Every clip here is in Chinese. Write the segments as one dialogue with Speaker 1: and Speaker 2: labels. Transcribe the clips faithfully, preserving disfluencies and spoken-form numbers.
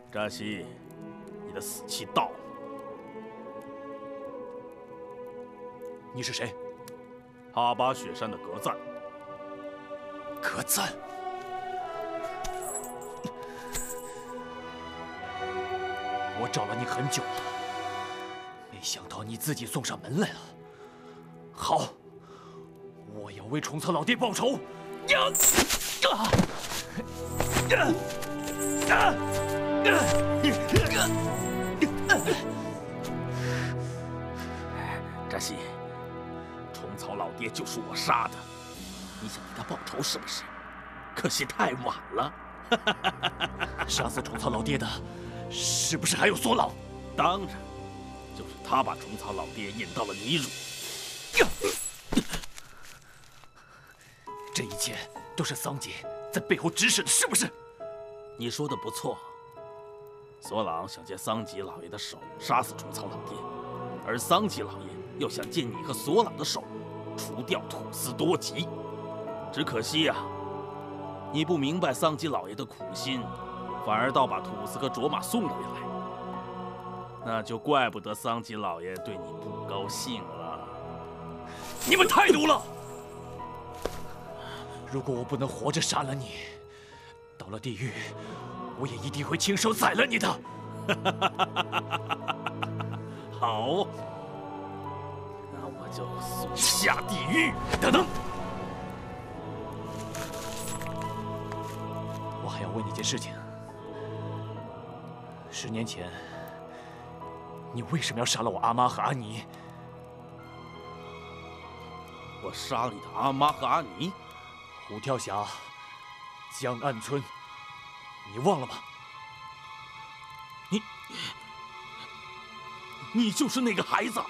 Speaker 1: 扎西，你的死期到了。
Speaker 2: 你是谁？
Speaker 1: 哈巴雪山的格赞。
Speaker 2: 格赞。我找了你很久了，没想到你自己送上门来了。好，我要为虫草老爹报仇！呀！啊！啊！啊！
Speaker 1: 扎西，虫草老爹就是我杀的，你想替他报仇是不是？可惜太晚了。
Speaker 2: 杀死虫草老爹的，是不是还有索老？
Speaker 1: 当然，就是他把虫草老爹引到了泥乳。
Speaker 2: 这一切都是桑杰在背后指使的，是不是？
Speaker 1: 你说的不错。 索朗想借桑吉老爷的手杀死虫草老爹，而桑吉老爷又想借你和索朗的手除掉土司多吉。只可惜呀、啊，你不明白桑吉老爷的苦心，反而倒把土司和卓玛送回来，那就怪不得桑吉老爷对你不高兴了。
Speaker 2: 你们太毒了！如果我不能活着杀了你，到了地狱。 我也一定会亲手宰了你的。
Speaker 1: 好，那我就送你下地狱。
Speaker 2: 等等，我还要问你一件事情：十年前，你为什么要杀了我阿妈和阿尼？
Speaker 1: 我杀了你的阿妈和阿尼？
Speaker 2: 虎跳峡，江岸村。 你忘了吗？
Speaker 1: 你，你就是那个孩子，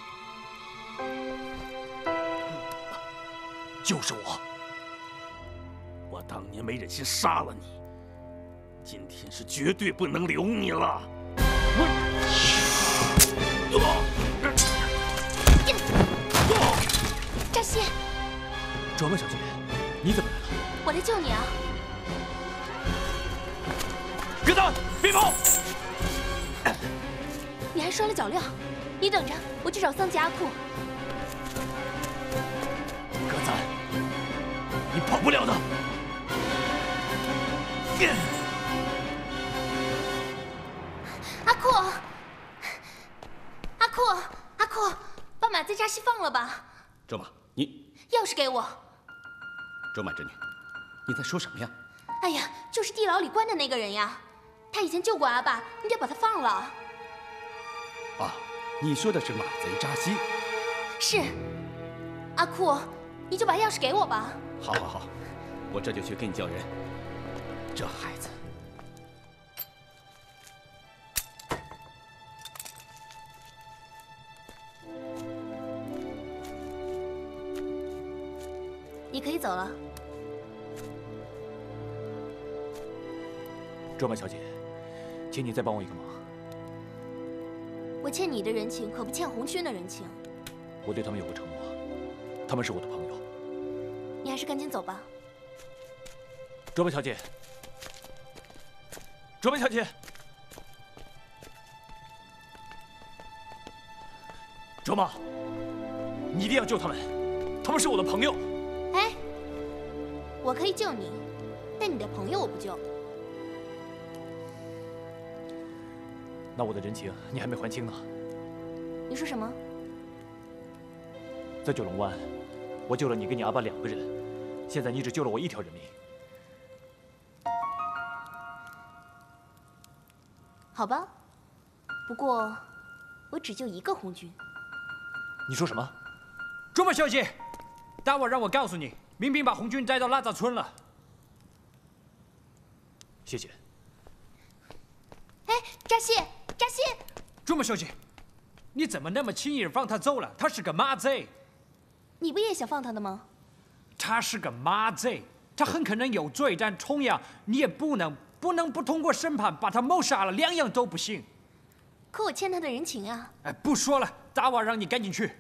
Speaker 2: 就是我。
Speaker 1: 我当年没忍心杀了你，今天是绝对不能留你了。我，
Speaker 3: 扎西，
Speaker 2: 卓玛小姐，你怎么来了？
Speaker 3: 我来救你啊！
Speaker 2: 格赞，别跑！
Speaker 3: 你还摔了脚镣，你等着，我去找桑吉阿库。
Speaker 2: 格赞，你跑不了的。
Speaker 3: 阿库，阿库，阿库，把马在扎西放了吧。
Speaker 4: 卓玛，你
Speaker 3: 钥匙给我。
Speaker 4: 卓玛侄女，你在说什么呀？
Speaker 3: 哎呀，就是地牢里关的那个人呀。 他以前救过阿爸，你得把他放了。
Speaker 4: 啊，你说的是马贼扎西。
Speaker 3: 是，阿库，你就把钥匙给我吧。
Speaker 4: 好，好，好，我这就去给你叫人。这孩子，
Speaker 3: 你可以走了。
Speaker 2: 卓玛小姐。 请你再帮我一个忙。
Speaker 3: 我欠你的人情，可不欠红勋的人情。
Speaker 2: 我对他们有个承诺，他们是我的朋友。
Speaker 3: 你还是赶紧走吧。
Speaker 2: 卓玛小姐，卓玛小姐，卓玛，你一定要救他们，他们是我的朋友。
Speaker 3: 哎，我可以救你，但你的朋友我不救。
Speaker 2: 那我的人情你还没还清呢。
Speaker 3: 你说什么？
Speaker 2: 在九龙湾，我救了你跟你阿爸两个人，现在你只救了我一条人命。
Speaker 3: 好吧，不过我只救一个红军。
Speaker 2: 你说什么？
Speaker 5: 卓玛小姐，大王让我告诉你，民兵把红军带到拉扎村了。
Speaker 2: 谢谢。
Speaker 3: 哎，扎西。 扎西，
Speaker 5: 卓玛小姐，你怎么那么轻易放他走了？他是个马贼。
Speaker 3: 你不也想放他的吗？
Speaker 5: 他是个马贼，他很可能有罪，但同样你也不能不能不通过审判把他谋杀了，两样都不行。
Speaker 3: 可我欠他的人情啊！
Speaker 5: 哎，不说了，大王让你赶紧去。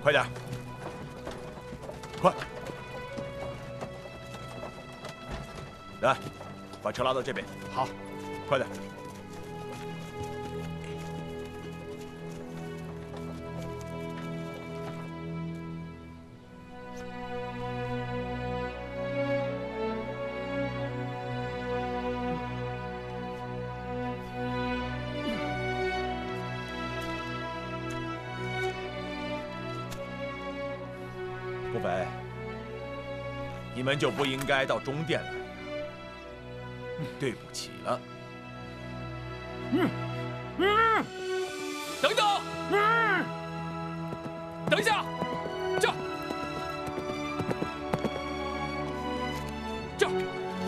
Speaker 6: 快点，快！来，把车拉到这边。
Speaker 2: 好，
Speaker 6: 快点。不肥，你们就不应该到中殿来。对不起了。
Speaker 2: 嗯嗯，等等，嗯，等一下，这儿，这儿。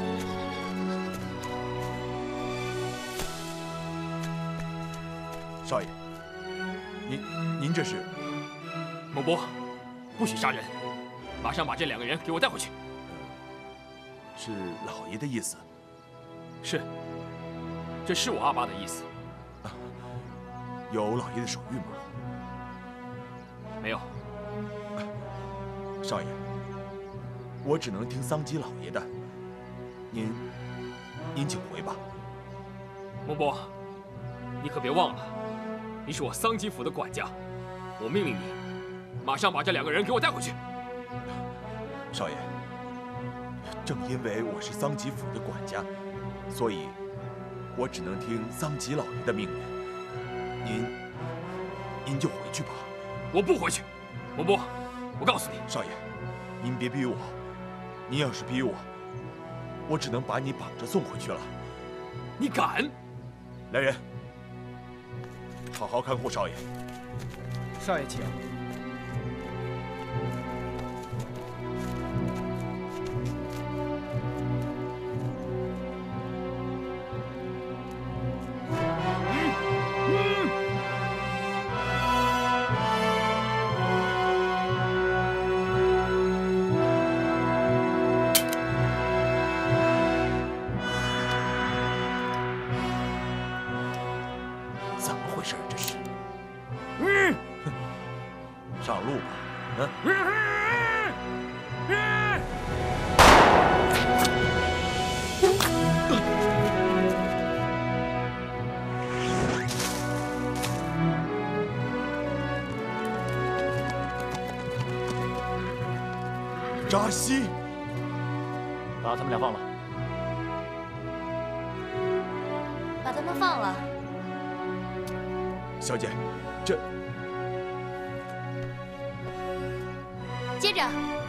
Speaker 6: 少爷，您您这是？
Speaker 2: 孟波，不许杀人，马上把这两个人给我带回去。
Speaker 6: 是老爷的意思。
Speaker 2: 是，这是我阿爸的意思。
Speaker 6: 啊、有老爷的手谕吗？
Speaker 2: 没有。
Speaker 6: 啊、少爷，我只能听桑吉老爷的。您，您请回吧。
Speaker 2: 孟波，你可别忘了，你是我桑吉府的管家，我命令你，马上把这两个人给我带回去。
Speaker 6: 少爷，正因为我是桑吉府的管家。所以，我只能听桑吉老爷的命令。您，您就回去吧。
Speaker 2: 我不回去，孟波，我告诉你，
Speaker 6: 少爷，您别逼我。您要是逼我，我只能把你绑着送回去了。
Speaker 2: 你敢？
Speaker 6: 来人，好好看护少爷。
Speaker 5: 少爷，请。
Speaker 6: 上路吧，嗯。扎西，
Speaker 2: 把他们俩放了。
Speaker 3: 把他们放了。
Speaker 6: 小姐，这。
Speaker 3: 接着，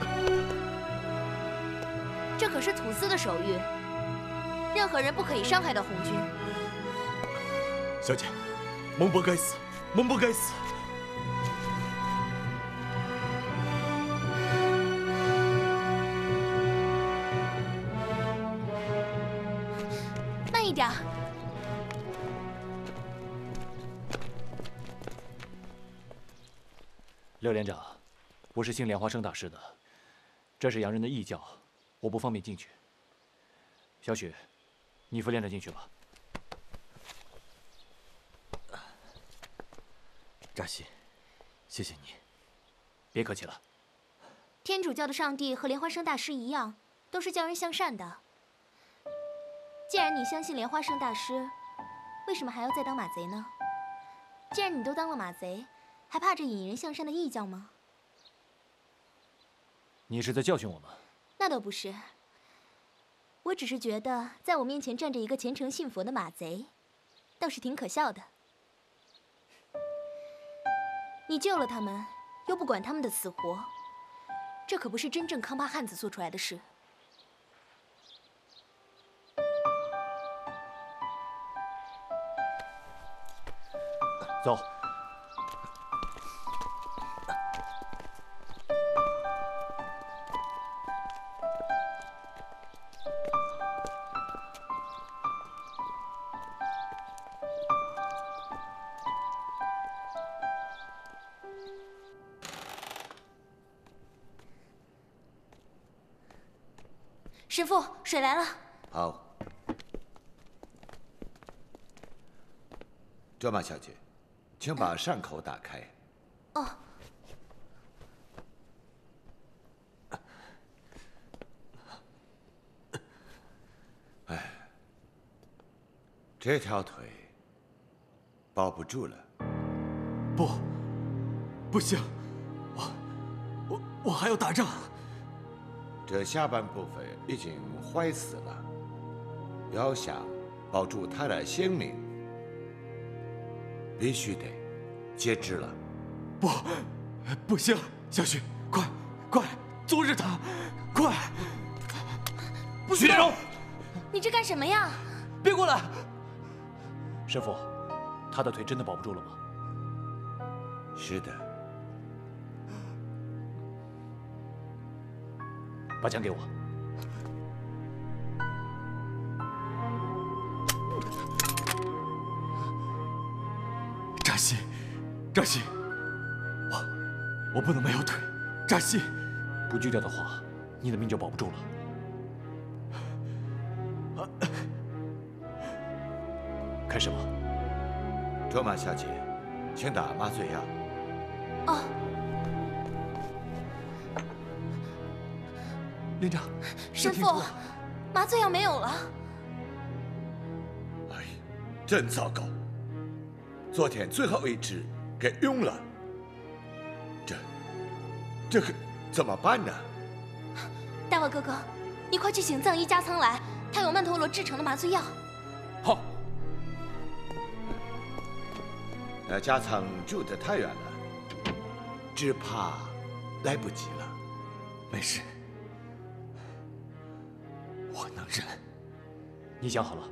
Speaker 3: 这可是土司的手谕，任何人不可以伤害到红军。
Speaker 6: 小姐，蒙博该死，蒙博该死！
Speaker 3: 慢一点。
Speaker 2: 六连长。 我是信莲花生大师的，这是洋人的异教，我不方便进去。小许，你副连长进去吧。
Speaker 4: 扎西，谢谢你。
Speaker 2: 别客气了。
Speaker 3: 天主教的上帝和莲花生大师一样，都是教人向善的。既然你相信莲花生大师，为什么还要再当马贼呢？既然你都当了马贼，还怕着引人向善的异教吗？
Speaker 2: 你是在教训我吗？
Speaker 3: 那倒不是，我只是觉得在我面前站着一个虔诚信佛的马贼，倒是挺可笑的。你救了他们，又不管他们的死活，这可不是真正康巴汉子做出来的事。
Speaker 2: 走。
Speaker 3: 神父，水来了。
Speaker 7: 好，卓玛小姐，请把扇口打开。
Speaker 3: 哦。
Speaker 7: 这条腿抱不住了。
Speaker 6: 不，不行，我我我还要打仗。
Speaker 7: 这下半部分已经坏死了，要想保住他的性命，必须得截肢了。
Speaker 6: 不，不行，小旭，快快阻止他，快！
Speaker 2: 徐天荣，
Speaker 3: 你这干什么呀？
Speaker 6: 别过来！
Speaker 2: 师傅，他的腿真的保不住了吗？
Speaker 7: 是的。
Speaker 2: 把枪给我。
Speaker 6: 扎西，扎西，我我不能没有腿，扎西。
Speaker 2: 不锯掉的话，你的命就保不住了。开始吧。
Speaker 7: 卓玛小姐，请打麻醉药。
Speaker 3: 哦。
Speaker 6: 连长，
Speaker 3: 神父，麻醉药没有了。
Speaker 7: 哎，真糟糕！昨天最后一支给用了，这这可怎么办呢？
Speaker 3: 大卫哥哥，你快去请藏医加仓来，他有曼陀罗制成的麻醉药。
Speaker 2: 好。
Speaker 7: 那加仓住得太远了，只怕来不及了。
Speaker 6: 没事。我能忍。
Speaker 2: 你想好了？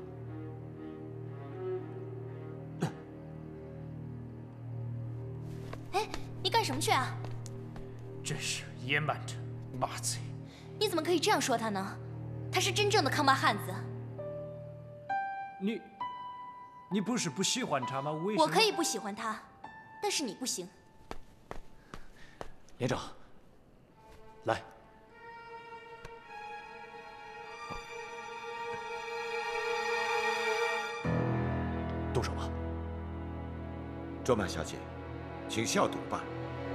Speaker 3: 哎，你干什么去啊？
Speaker 5: 真是野蛮的马贼！
Speaker 3: 你怎么可以这样说他呢？他是真正的康巴汉子。
Speaker 5: 你，你不是不喜欢他吗？为什么？
Speaker 3: 我可以不喜欢他，但是你不行。
Speaker 2: 连长，来。动手吧。
Speaker 7: 卓玛小姐，请消毒吧。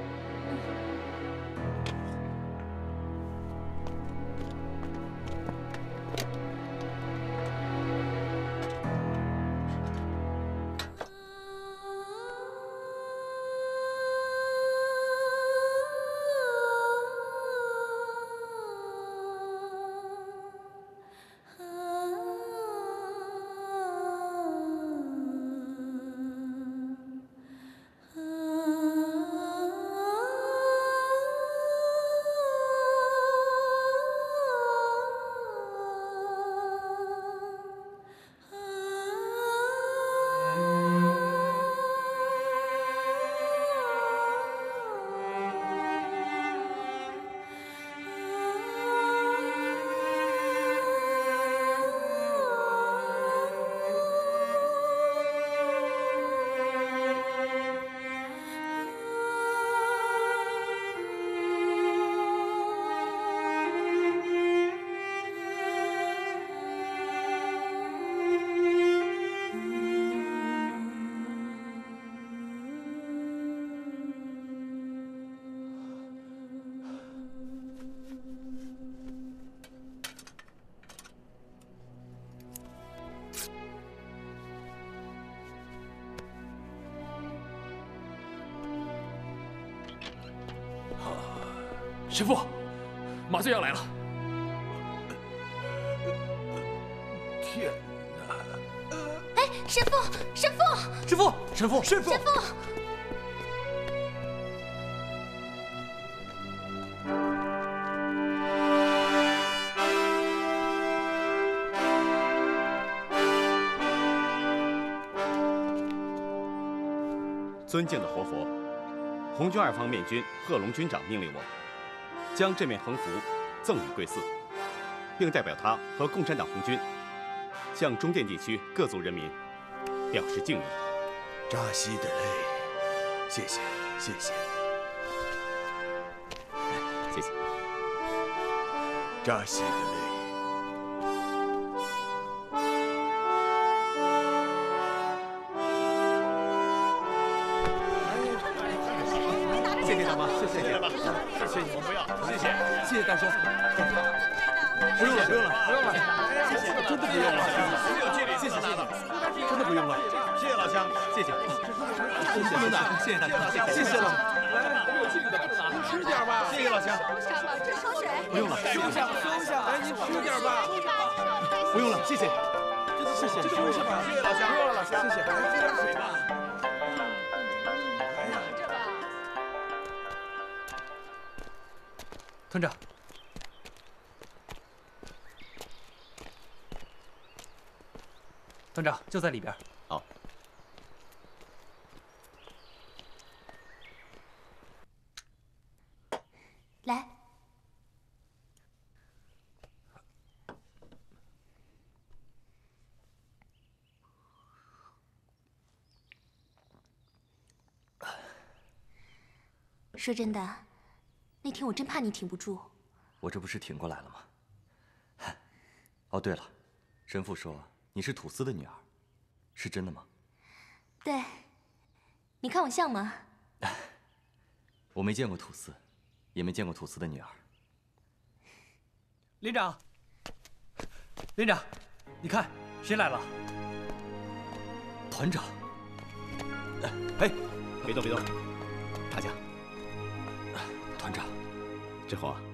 Speaker 2: 师傅，麻醉药来了。
Speaker 7: 天哪！
Speaker 3: 哎，神父，神父，
Speaker 2: 师傅，神父，
Speaker 3: 神父，神父！
Speaker 4: 尊敬的活佛，红军二方面军贺龙军长命令我，将这面横幅赠予贵寺，并代表他和共产党红军，向中甸地区各族人民表示敬意。
Speaker 6: 扎西的泪，谢谢，谢谢，
Speaker 4: 谢谢。
Speaker 6: 扎西的泪。
Speaker 4: 谢谢大妈，谢谢谢谢，谢谢你们不要，谢谢谢谢大叔。
Speaker 6: 不用了，不用了，不用了，谢谢，真的不用了，没有距离，谢谢，谢谢，真的不用了，谢谢老乡，谢谢，谢谢领导，谢谢大家，谢谢了，来，没有距离的不能拿，吃点吧，谢谢老乡，
Speaker 3: 这收水，
Speaker 6: 不用了，收下，收下，来，您吃点吧，不用了，谢谢，真的谢谢，这个不是吧？谢谢老乡，不用了，老乡，谢谢，来，喝点水吧。
Speaker 2: 团长，团长就在里边。
Speaker 4: 好。
Speaker 3: 来，说真的，那天我真怕你挺不住。
Speaker 8: 我这不是挺过来了吗？哦，对了，神父说你是土司的女儿，是真的吗？
Speaker 3: 对，你看我像吗？
Speaker 8: 我没见过土司，也没见过土司的女儿。
Speaker 2: 连长，连长，你看谁来了？
Speaker 8: 团长。
Speaker 4: 哎，别动别动，大家。
Speaker 8: 团长，
Speaker 4: 志宏啊，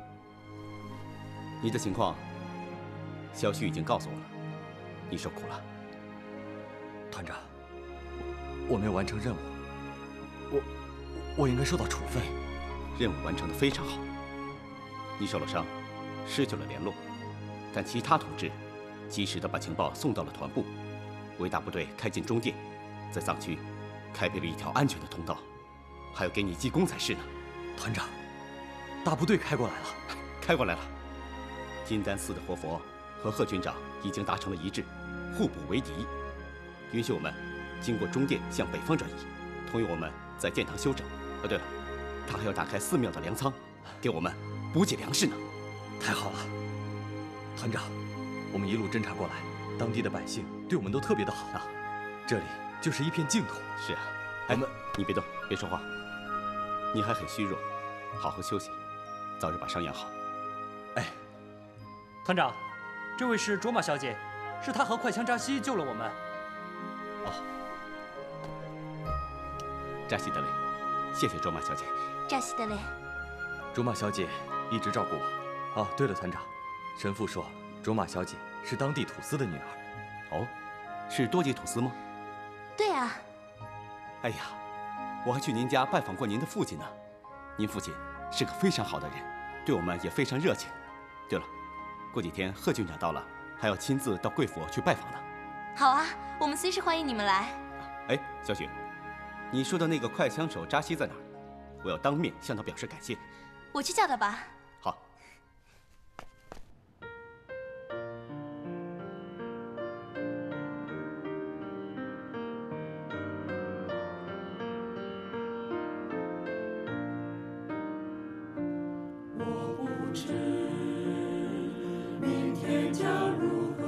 Speaker 4: 你的情况，萧旭已经告诉我了，你受苦了。
Speaker 8: 团长，我我没有完成任务，我我应该受到处分。
Speaker 4: 任务完成的非常好，你受了伤，失去了联络，但其他同志及时的把情报送到了团部，为大部队开进中甸，在藏区开辟了一条安全的通道，还要给你记功才是呢。
Speaker 8: 团长，大部队开过来了，
Speaker 4: 开过来了。金丹寺的活佛和贺军长已经达成了一致，互不为敌，允许我们经过中甸向北方转移，同意我们在建堂休整。哦，对了，他还要打开寺庙的粮仓，给我们补给粮食呢。
Speaker 8: 太好了，团长，我们一路侦察过来，当地的百姓对我们都特别的好啊，这里就是一片净土。
Speaker 4: 是啊，哎，你别动，别说话，你还很虚弱，好好休息，早日把伤养好。
Speaker 8: 哎，
Speaker 2: 团长，这位是卓玛小姐，是她和快枪扎西救了我们。
Speaker 4: 哦，扎西德勒，谢谢卓玛小姐。
Speaker 3: 扎西德勒，
Speaker 8: 卓玛小姐一直照顾我。哦，对了，团长，神父说卓玛小姐是当地土司的女儿。
Speaker 4: 哦，是多吉土司吗？
Speaker 3: 对啊。
Speaker 4: 哎呀，我还去您家拜访过您的父亲呢。您父亲是个非常好的人，对我们也非常热情。对了，过几天贺军长到了，还要亲自到贵府去拜访呢。
Speaker 3: 好啊，我们随时欢迎你们来。
Speaker 4: 哎，小雪，你说的那个快枪手扎西在哪儿？我要当面向他表示感谢。
Speaker 3: 我去叫他吧。
Speaker 4: 好。
Speaker 9: 我不知明天将如何，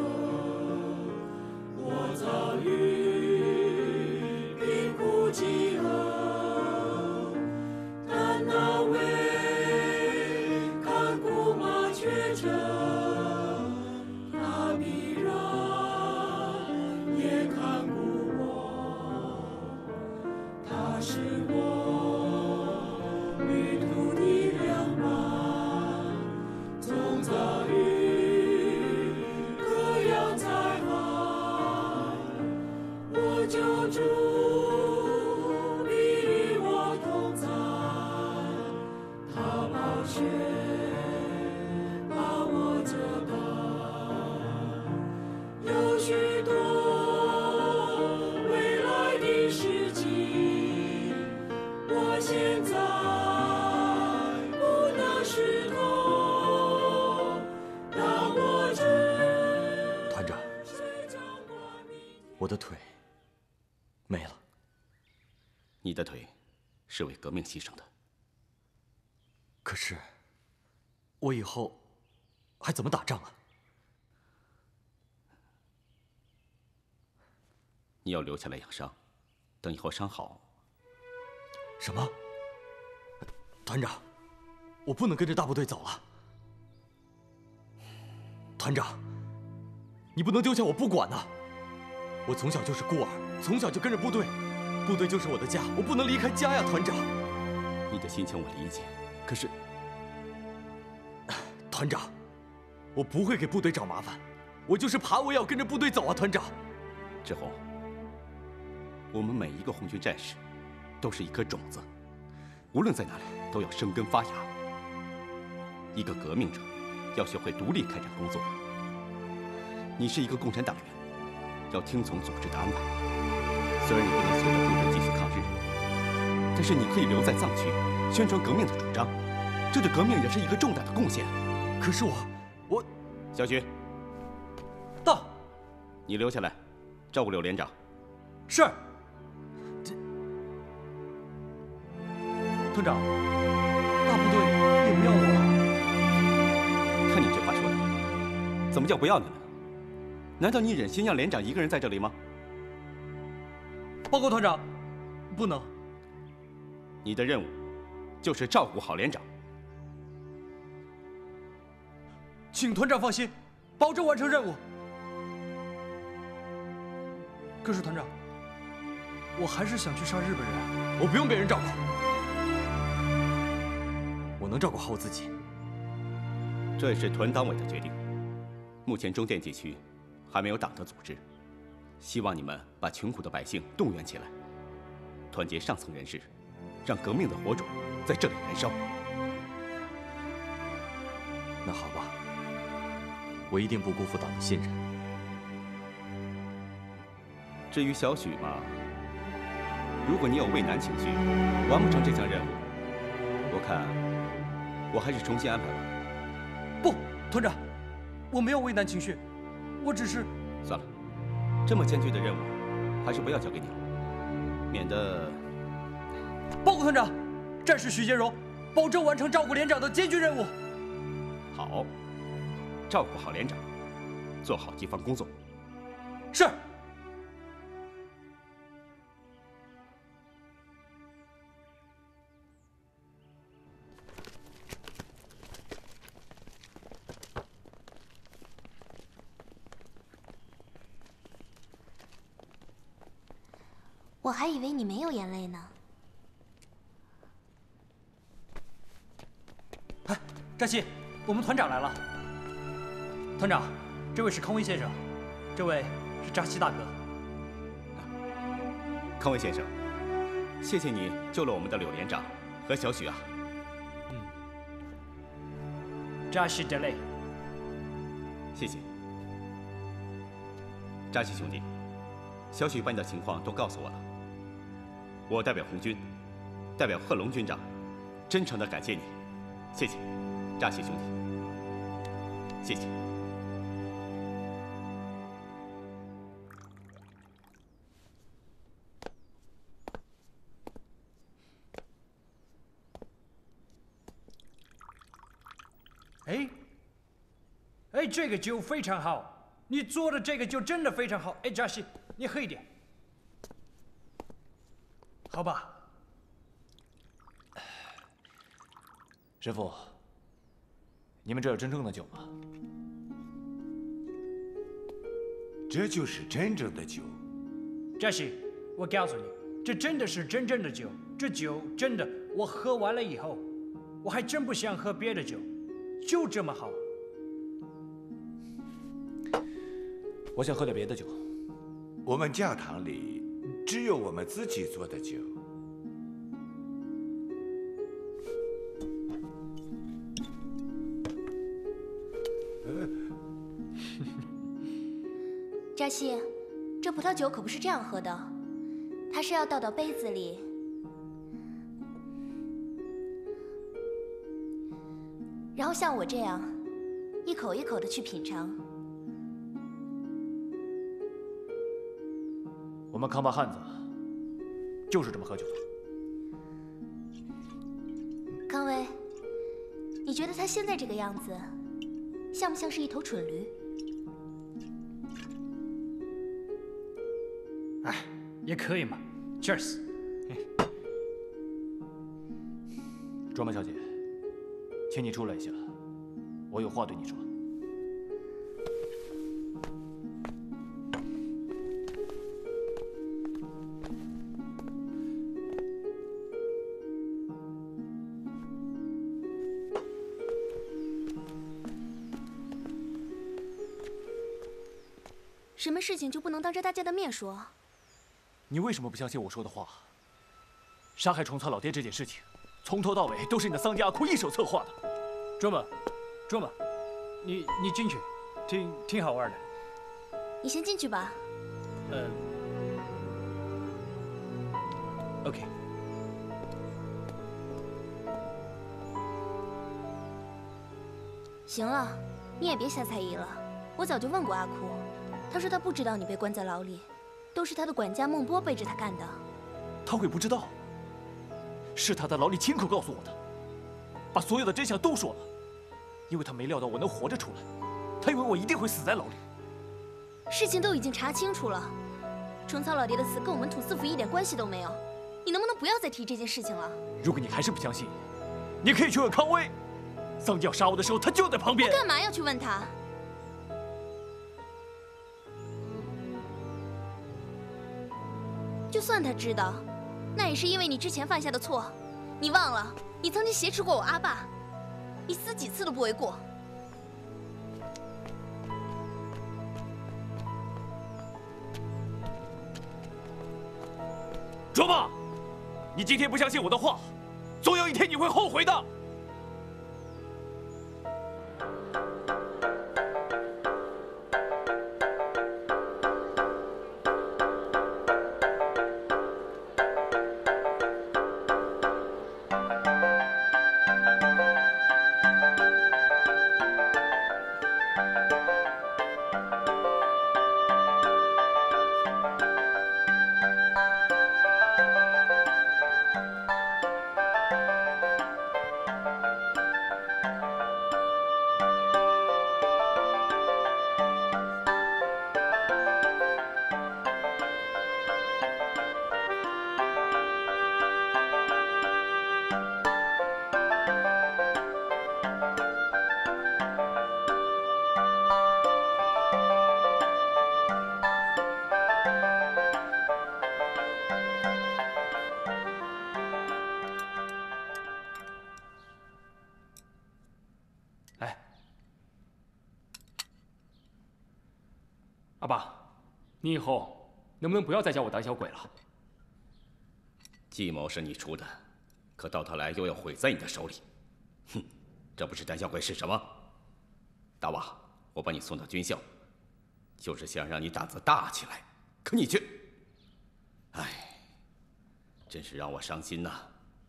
Speaker 9: 我遭遇贫苦饥饿，但那位看顾麻雀者，他必然也看顾我，他是我旅途的良伴，总遭遇各样灾害，我救主必与我同在，他宝血把我遮盖，有许多未来的事情，我现在不能识透，当我知
Speaker 8: 团长，我的腿没了。
Speaker 4: 你的腿是为革命牺牲的，
Speaker 8: 可是我以后还怎么打仗啊？
Speaker 4: 你要留下来养伤，等以后伤好。
Speaker 8: 什么？团长，我不能跟着大部队走了。 团长，你不能丢下我不管呐！我从小就是孤儿，从小就跟着部队，部队就是我的家，我不能离开家呀，团长。
Speaker 4: 你的心情我理解，可是，
Speaker 8: 团长，我不会给部队找麻烦，我就是爬我也要跟着部队走啊，团长。
Speaker 4: 志宏，我们每一个红军战士都是一颗种子，无论在哪里都要生根发芽。一个革命者要学会独立开展工作。你是一个共产党员，要听从组织的安排。虽然你不能随着部队继续抗日，但是你可以留在藏区，宣传革命的主张，这对革命也是一个重大的贡献。
Speaker 8: 可是我，我，
Speaker 4: 小许，
Speaker 5: 到，
Speaker 4: 你留下来，照顾柳连长。
Speaker 5: 是。
Speaker 8: 这，团长，大部队也不要我了。
Speaker 4: 看你这话说的，怎么叫不要你了？难道你忍心让连长一个人在这里吗？
Speaker 8: 报告团长，不能。
Speaker 4: 你的任务就是照顾好连长。
Speaker 8: 请团长放心，保证完成任务。可是团长，我还是想去杀日本人。我不用别人照顾，我能照顾好我自己。
Speaker 4: 这是团党委的决定。目前中甸地区还没有党的组织，希望你们把穷苦的百姓动员起来，团结上层人士，让革命的火种在这里燃烧。
Speaker 8: 那好吧，我一定不辜负党的信任。
Speaker 4: 至于小许嘛，如果你有畏难情绪，完不成这项任务，我看我还是重新安排吧。
Speaker 8: 不，团长，我没有畏难情绪，我只是……
Speaker 4: 算了，这么艰巨的任务，还是不要交给你了，免得……
Speaker 8: 报告团长，战士许建荣，保证完成照顾连长的艰巨任务。
Speaker 4: 好，照顾好连长，做好敌方工作。
Speaker 8: 是。
Speaker 3: 我还以为你没有眼泪呢。
Speaker 5: 哎，扎西，我们团长来了。团长，这位是康威先生，这位是扎西大哥。
Speaker 4: 康威先生，谢谢你救了我们的柳连长和小许啊。
Speaker 5: 嗯。扎西德雷。
Speaker 4: 谢谢。扎西兄弟，小许把你的情况都告诉我了。我代表红军，代表贺龙军长，真诚地感谢你，谢谢，扎西兄弟，谢谢。
Speaker 5: 哎，哎，这个酒非常好，你做的这个酒真的非常好。哎，扎西，你喝一点。好吧，
Speaker 2: 师傅，你们这有真正的酒吗？
Speaker 7: 这就是真正的酒。
Speaker 5: 扎西，我告诉你，这真的是真正的酒。这酒真的，我喝完了以后，我还真不想喝别的酒，就这么好。
Speaker 2: 我想喝点别的酒。
Speaker 7: 我们教堂里只有我们自己做的酒。
Speaker 3: 扎西，这葡萄酒可不是这样喝的，它是要倒到杯子里，然后像我这样，一口一口的去品尝。
Speaker 2: 我们康巴汉子就是这么喝酒的。
Speaker 3: 康威，你觉得他现在这个样子，像不像是一头蠢驴？
Speaker 5: 哎，也可以嘛。Cheers。
Speaker 2: 卓曼小姐，请你出来一下，我有话对你说。
Speaker 3: 什么事情就不能当着大家的面说？
Speaker 2: 你为什么不相信我说的话？杀害重仓老爹这件事情，从头到尾都是你的桑吉阿库一手策划的。
Speaker 5: 卓玛，卓玛，你你进去，挺挺好玩的。
Speaker 3: 你先进去吧。
Speaker 5: 呃 ，OK。
Speaker 3: 行了，你也别瞎猜疑了。我早就问过阿库，他说他不知道你被关在牢里，都是他的管家孟波背着他干的。
Speaker 2: 他会不知道？是他在牢里亲口告诉我的，把所有的真相都说了，因为他没料到我能活着出来，他以为我一定会死在牢里。
Speaker 3: 事情都已经查清楚了，重操老爹的死跟我们土司府一点关系都没有，你能不能不要再提这件事情了？
Speaker 2: 如果你还是不相信，你可以去问康威，桑吉要杀我的时候，他就在旁边。
Speaker 3: 我干嘛要去问他？就算他知道，那也是因为你之前犯下的错。你忘了，你曾经挟持过我阿爸，你死几次都不为过。
Speaker 2: 卓玛，你今天不相信我的话，总有一天你会后悔的。阿爸，你以后能不能不要再叫我胆小鬼了？
Speaker 4: 计谋是你出的，可到头来又要毁在你的手里。哼，这不是胆小鬼是什么？大瓦，我把你送到军校，就是想让你胆子大起来，可你却……唉，真是让我伤心呐。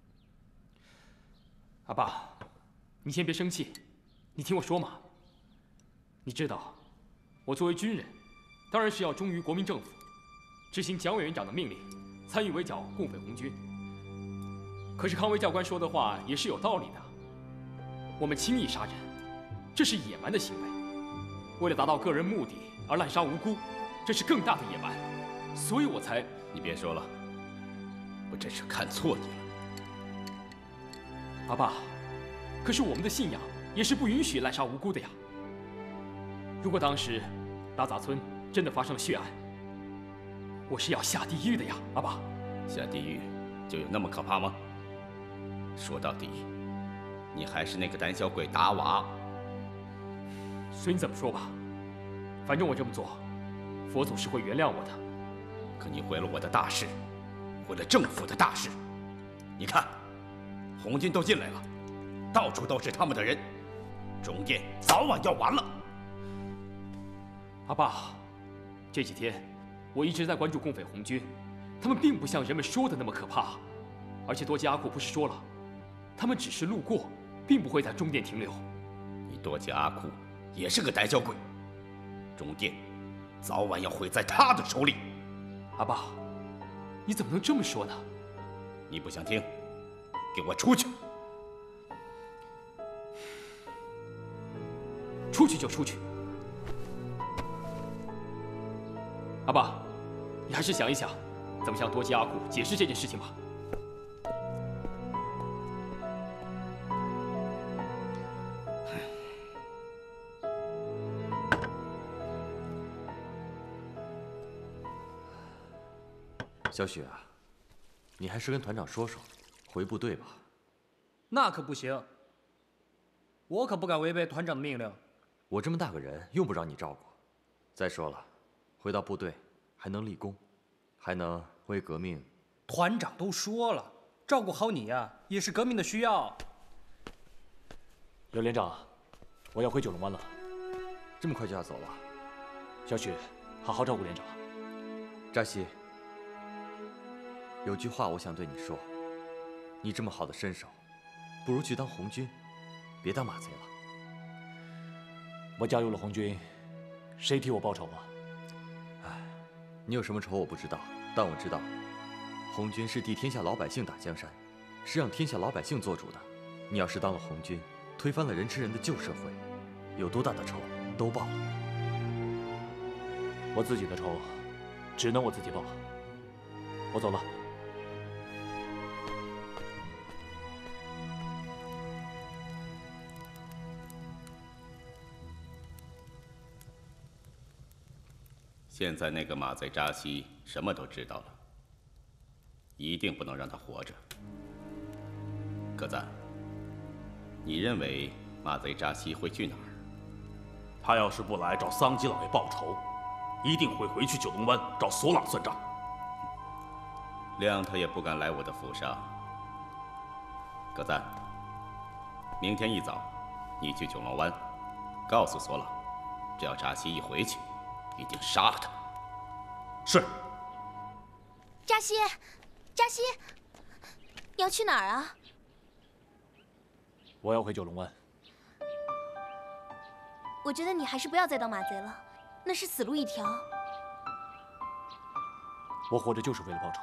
Speaker 2: 阿爸，你先别生气，你听我说嘛。你知道，我作为军人，当然是要忠于国民政府，执行蒋委员长的命令，参与围剿共匪红军。可是康威教官说的话也是有道理的，我们轻易杀人，这是野蛮的行为；为了达到个人目的而滥杀无辜，这是更大的野蛮。所以我才……
Speaker 4: 你别说了，我真是看错你了。
Speaker 2: 阿爸，可是我们的信仰也是不允许滥杀无辜的呀。如果当时拉杂村真的发生了血案，我是要下地狱的呀，阿爸。
Speaker 4: 下地狱就有那么可怕吗？说到底，你还是那个胆小鬼达瓦。
Speaker 2: 随你怎么说吧，反正我这么做，佛祖是会原谅我的。
Speaker 4: 可你毁了我的大事，毁了政府的大事。你看，红军都进来了，到处都是他们的人，中甸早晚要完了。
Speaker 2: 阿爸，这几天我一直在关注共匪红军，他们并不像人们说的那么可怕，而且多吉阿库不是说了，他们只是路过，并不会在中甸停留。
Speaker 4: 你多吉阿库也是个胆小鬼，中甸早晚要毁在他的手里。
Speaker 2: 阿爸，你怎么能这么说呢？
Speaker 4: 你不想听，给我出去！
Speaker 2: 出去就出去。阿爸，你还是想一想，怎么向多吉阿库解释这件事情吧。
Speaker 8: 小雪啊，你还是跟团长说说，回部队吧。
Speaker 5: 那可不行，我可不敢违背团长的命令。
Speaker 8: 我这么大个人，用不着你照顾。再说了， 回到部队还能立功，还能为革命。
Speaker 5: 团长都说了，照顾好你呀，也是革命的需要。
Speaker 2: 刘连长，我要回九龙湾了。
Speaker 8: 这么快就要走了？
Speaker 2: 小许，好好照顾连长。
Speaker 8: 扎西，有句话我想对你说：你这么好的身手，不如去当红军，别当马贼了。
Speaker 2: 我加入了红军，谁替我报仇啊？
Speaker 8: 哎，你有什么仇我不知道，但我知道，红军是替天下老百姓打江山，是让天下老百姓做主的。你要是当了红军，推翻了人吃人的旧社会，有多大的仇都报了。
Speaker 2: 我自己的仇，只能我自己报。我走了。
Speaker 4: 现在那个马贼扎西什么都知道了，一定不能让他活着。格赞，你认为马贼扎西会去哪儿？
Speaker 1: 他要是不来找桑吉老爷报仇，一定会回去九龙湾找索朗算账。
Speaker 4: 谅他也不敢来我的府上。格赞，明天一早，你去九龙湾，告诉索朗，只要扎西一回去，一定杀了他。
Speaker 1: 是。
Speaker 3: 扎西，扎西，你要去哪儿啊？
Speaker 2: 我要回九龙湾。
Speaker 3: 我觉得你还是不要再当马贼了，那是死路一条。
Speaker 2: 我活着就是为了报仇。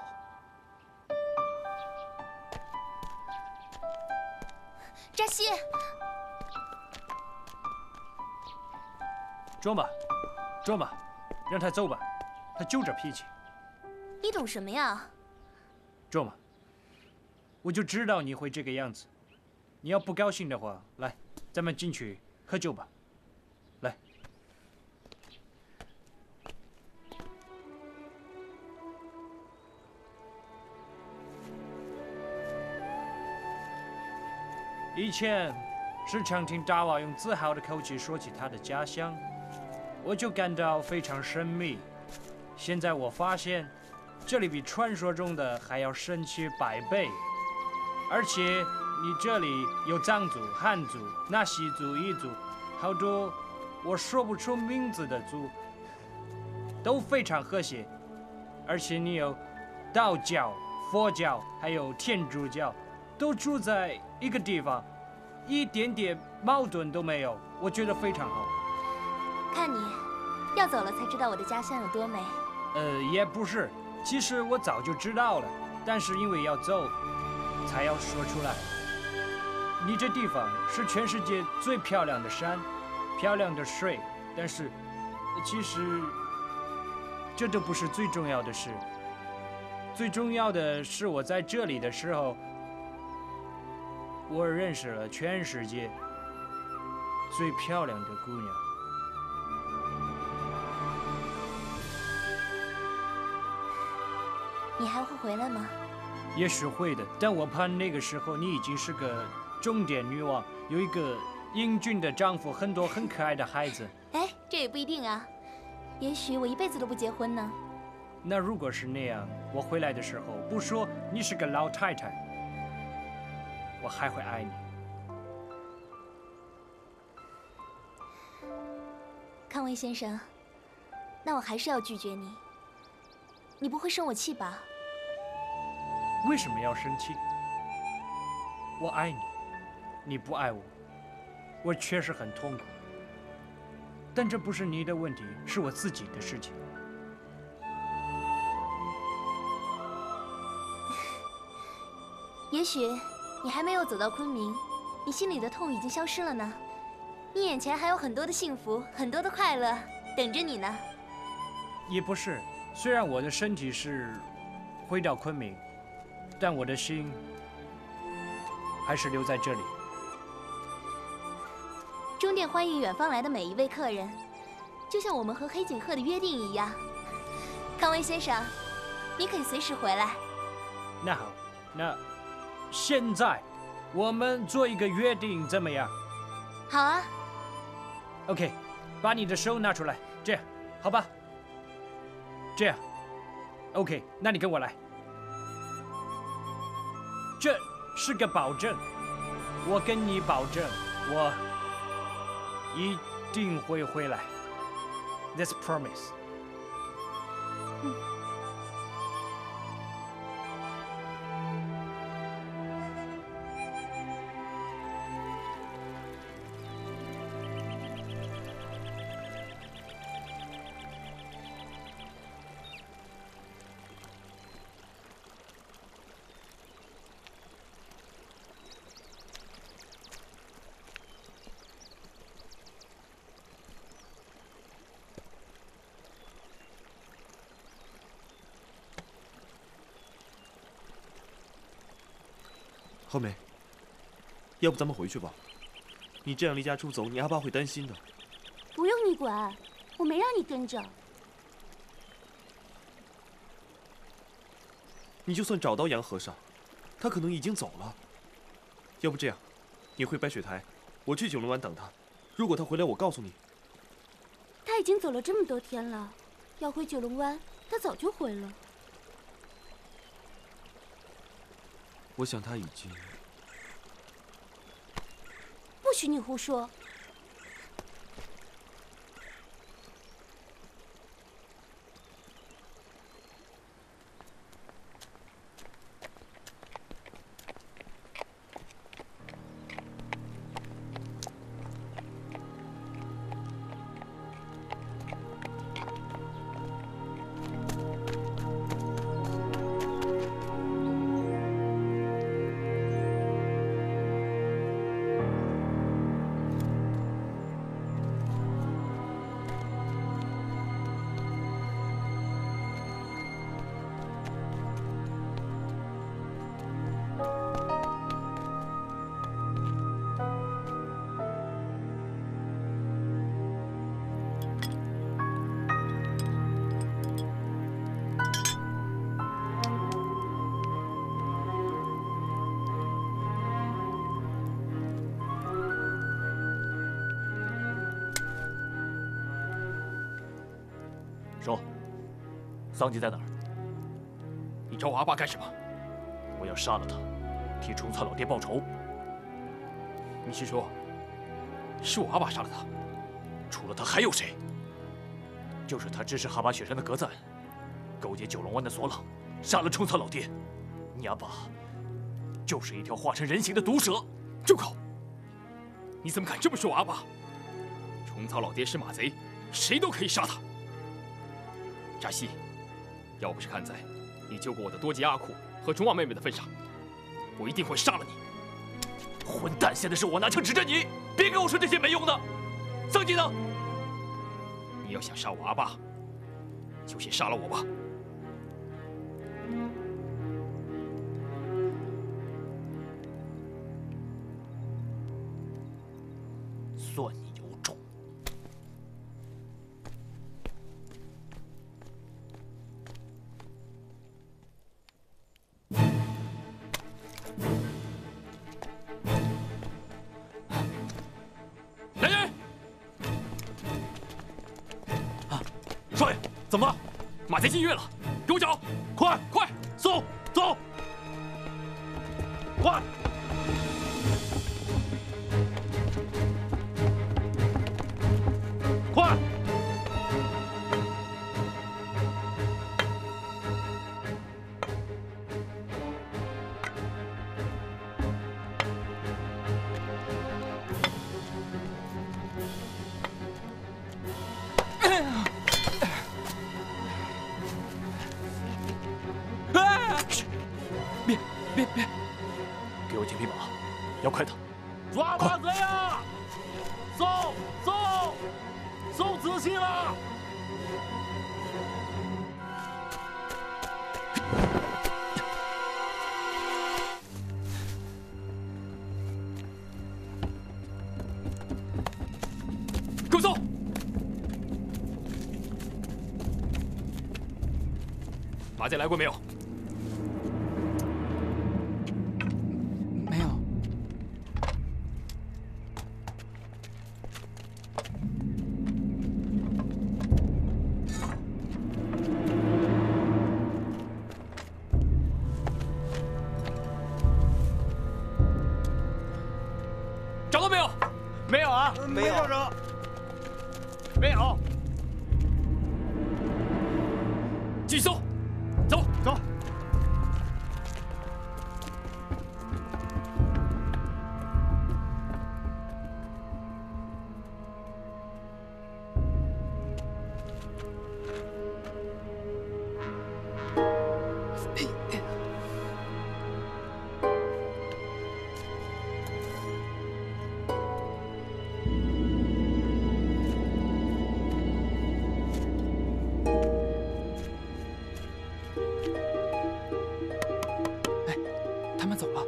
Speaker 3: 扎西，
Speaker 5: 装吧，装吧，让他走吧，他就这脾气。
Speaker 3: 你懂什么呀？
Speaker 5: 装吧，我就知道你会这个样子。你要不高兴的话，来，咱们进去喝酒吧。来。以前时常听大娃用自豪的口气说起他的家乡，我就感到非常神秘。现在我发现，这里比传说中的还要神奇百倍。而且你这里有藏族、汉族、纳西族、彝族，好多我说不出名字的族，都非常和谐。而且你有道教、佛教，还有天主教。都住在一个地方，一点点矛盾都没有，我觉得非常好。
Speaker 3: 看你，要走了才知道我的家乡有多美。
Speaker 5: 呃，也不是，其实我早就知道了，但是因为要走，才要说出来。你这地方是全世界最漂亮的山，漂亮的水，但是，其实，这都不是最重要的事。最重要的是我在这里的时候。我认识了全世界最漂亮的姑娘。
Speaker 3: 你还会回来吗？
Speaker 5: 也许会的，但我怕那个时候你已经是个重点女王，有一个英俊的丈夫，很多很可爱的孩子。
Speaker 3: 哎，这也不一定啊，也许我一辈子都不结婚呢。
Speaker 5: 那如果是那样，我回来的时候不说你是个老太太，我还会爱你。
Speaker 3: 康威先生，那我还是要拒绝你。你不会生我气吧？
Speaker 5: 为什么要生气？我爱你，你不爱我，我确实很痛苦。但这不是你的问题，是我自己的事情。
Speaker 3: 也许你还没有走到昆明，你心里的痛已经消失了呢。你眼前还有很多的幸福，很多的快乐等着你呢。
Speaker 5: 也不是，虽然我的身体是回到昆明，但我的心还是留在这里。
Speaker 3: 中殿欢迎远方来的每一位客人，就像我们和黑颈鹤的约定一样。康威先生，你可以随时回来。
Speaker 5: 那好，那现在我们做一个约定，怎么样？
Speaker 3: 好啊。
Speaker 5: OK， 把你的手拿出来，这样，好吧？ 这样 ，OK， 那你跟我来。这是个保证，我跟你保证，我一定会回来。That's a promise。
Speaker 3: 嗯。
Speaker 10: 浩梅，要不咱们回去吧？你这样离家出走，你阿爸会担心的。
Speaker 3: 不用你管，我没让你跟着。
Speaker 10: 你就算找到杨和尚，他可能已经走了。要不这样，你回白水台，我去九龙湾等他。如果他回来，我告诉你。
Speaker 3: 他已经走了这么多天了，要回九龙湾，他早就回了。
Speaker 10: 我想他已经……
Speaker 3: 不许你胡说！
Speaker 2: 说，桑吉在哪儿？
Speaker 1: 你找我阿爸干什么？
Speaker 2: 我要杀了他，替虫草老爹报仇。
Speaker 1: 你是说，是我阿爸杀了他？
Speaker 2: 除了他还有谁？就是他支持哈巴雪山的格赞，勾结九龙湾的索朗，杀了虫草老爹。你阿爸就是一条化成人形的毒蛇。
Speaker 1: 住口！你怎么敢这么说我阿爸？虫草老爹是马贼，谁都可以杀他。 扎西，要不是看在你救过我的多吉阿库和中瓦妹妹的份上，我一定会杀了你。
Speaker 2: 混蛋！现在是我拿枪指着你，别跟我说这些没用的。桑吉呢？
Speaker 1: 你要想杀我阿爸，就先杀了我吧。
Speaker 2: 算你有种！
Speaker 1: 少爷，怎么了？马贼进医院了，给我找！快快送走！快！快！
Speaker 2: 别别别！给我铁皮马，要快的！
Speaker 1: 抓马贼啊！送送送仔细了！给我送！马贼来过没有？
Speaker 2: 啊！
Speaker 11: 没有。
Speaker 2: 没有。继续搜，走
Speaker 11: 走。
Speaker 12: 他们走了。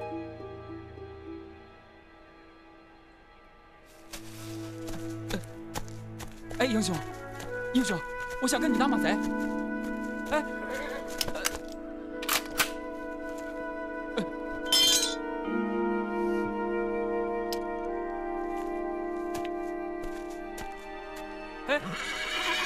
Speaker 12: 哎，英雄，英雄，我想跟你打马贼。哎，哎，